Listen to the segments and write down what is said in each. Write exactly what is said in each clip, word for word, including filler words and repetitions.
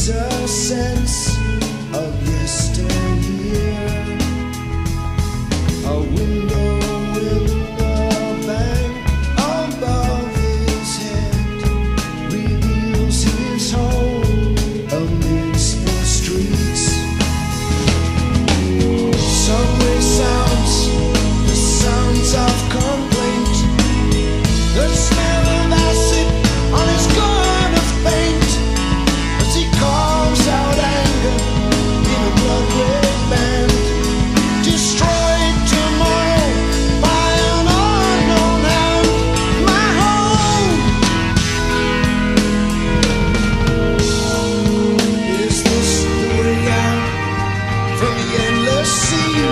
is a sense of yesteryear. A window in the bank above his head reveals his home amidst the streets. Subway sounds, the sounds of complaint, the smell of acid on his gun of paint, as he calls out anger in a blood-red band. Destroyed tomorrow by an unknown hand. My home. Is this the way out from the endless sea,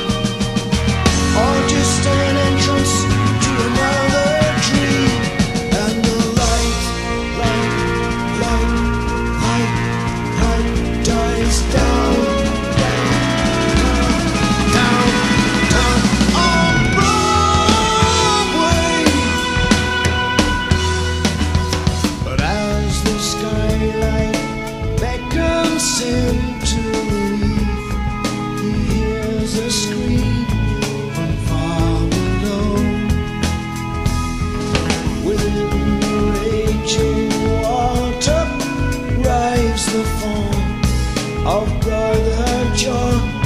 or just an entrance to another tree? And the light, light, light, light, light dies down, down, down, down on Broadway. But as the skylight beckons him to leave, he hears a scream from far below. Within the raging water rides the form of Brother John.